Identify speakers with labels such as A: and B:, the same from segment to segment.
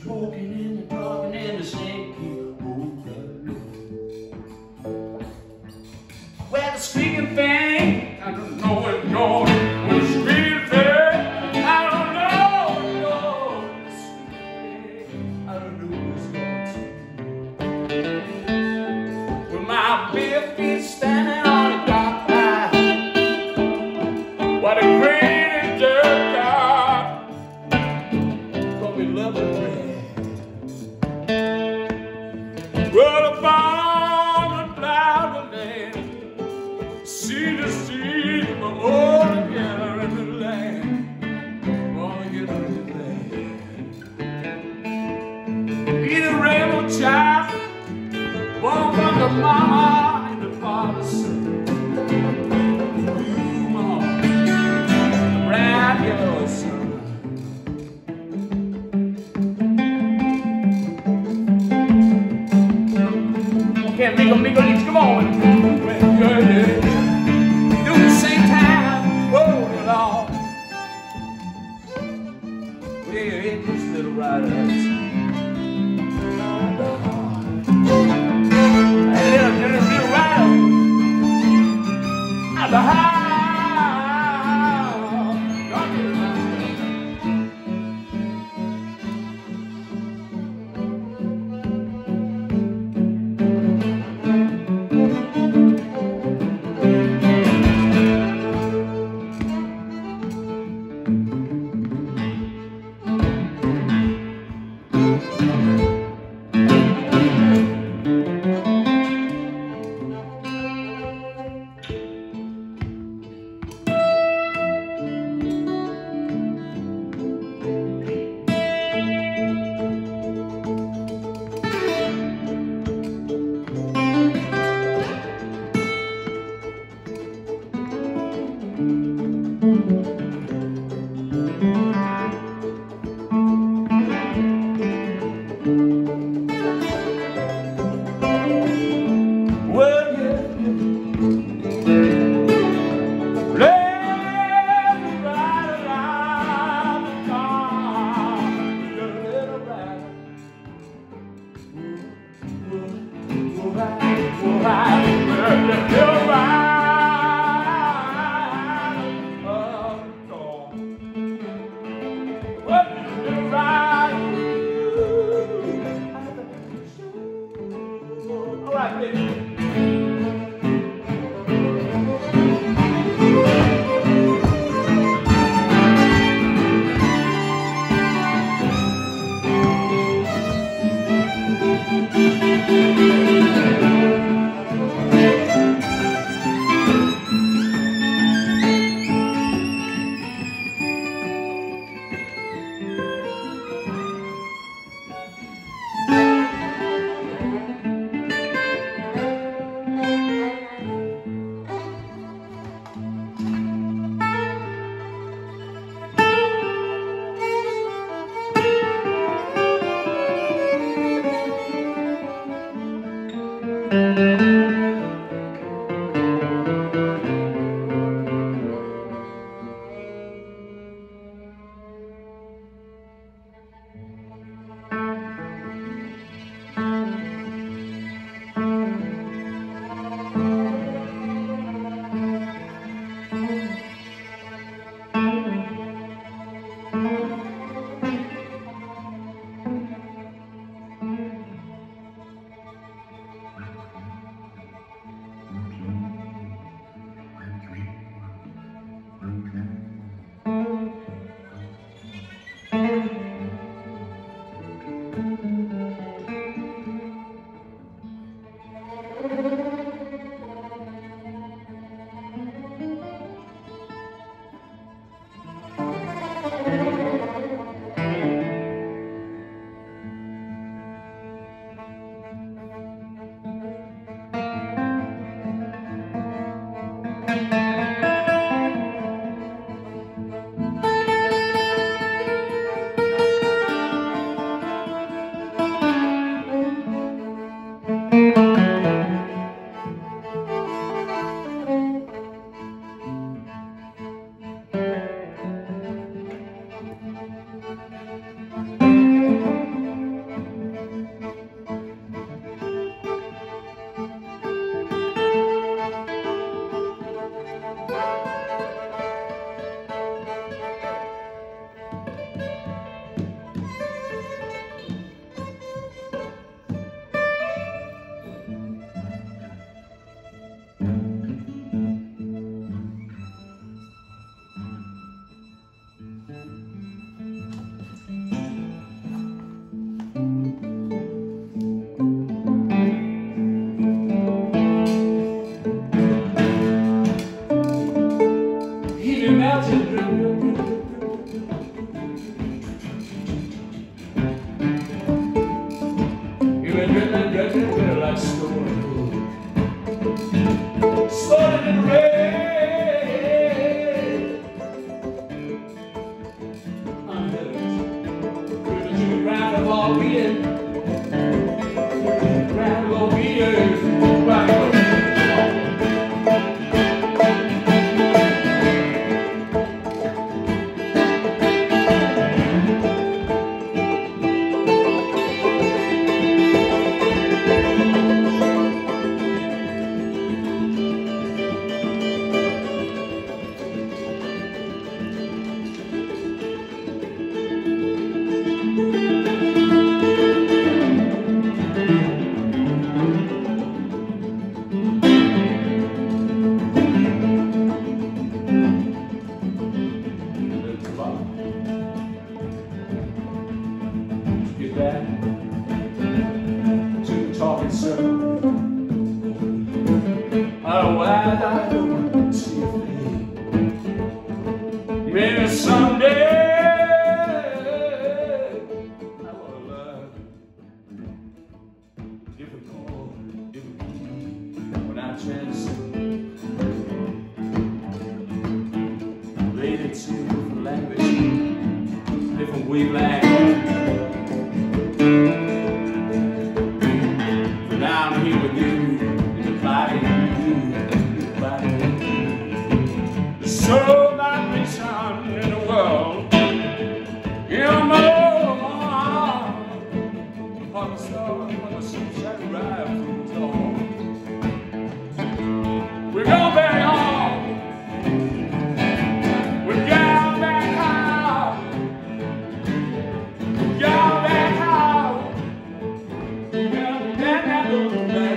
A: smoking and the talking and the singing. Well, the squeaking thing, I don't know where it's going. Well, the squeaking thing, I don't know where it's going. I don't know where it's going. Well, my bare feet standing on a dark path. What a great dirt God, but we love it red. Well, the farm and plow the land, see the seed, but all together in the land, all together in the land. Eat a rebel child, born from the mama and the father's son. Okay, Mikulicz, come on. Do the same time, roll it on. We're in this little riders. Little rider. At the house. Maybe someday I will love difficult, when I translate related to different language, different wavelength. But now I'm here with you in the body, There's so much mission in the world. You're more upon the star, upon the sunshine right from the dawn. We're going back home. We're going back home. We're going back home. We're going back home.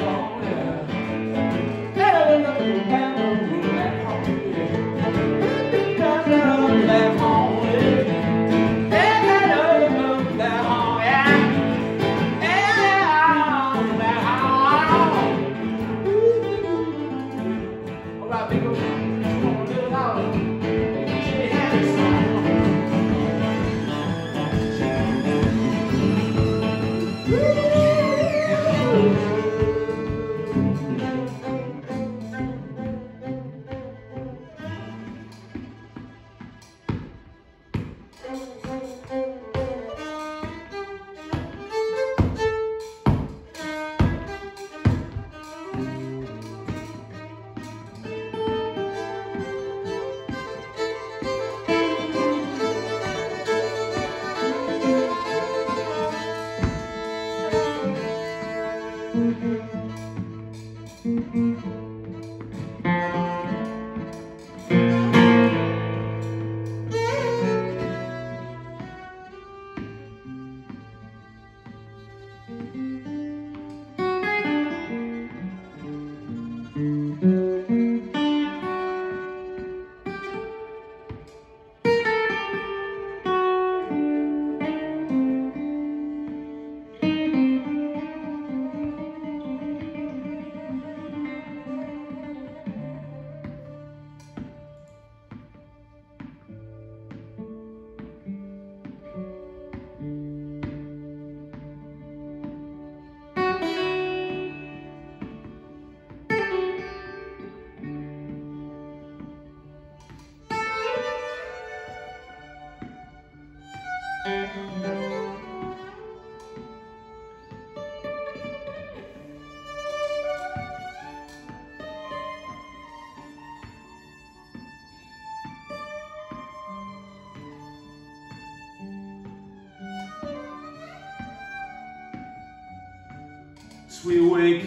A: We wake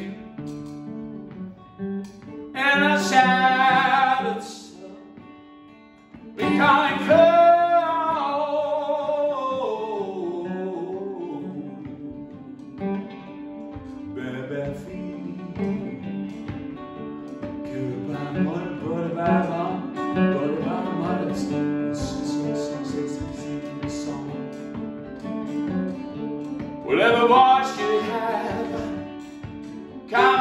A: in a shattered cell, becoming cold. Bad feet. Goodbye, mother, goodbye, mom, goodbye, mother. Song. Whatever voice you have, come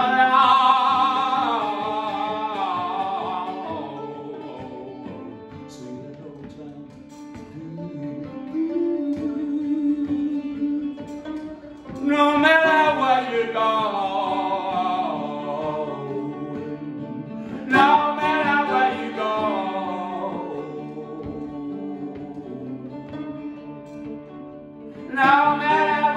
A: along, sweet old time. No matter where you go, no matter where you go, no matter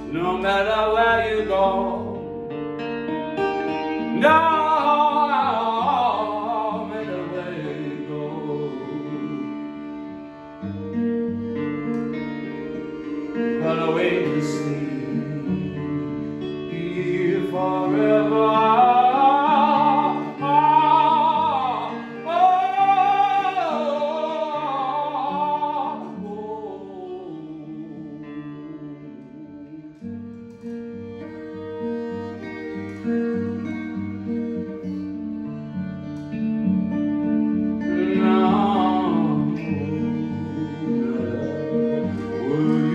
A: no matter where you go. No matter where you go. Gonna wait to see here forever. Would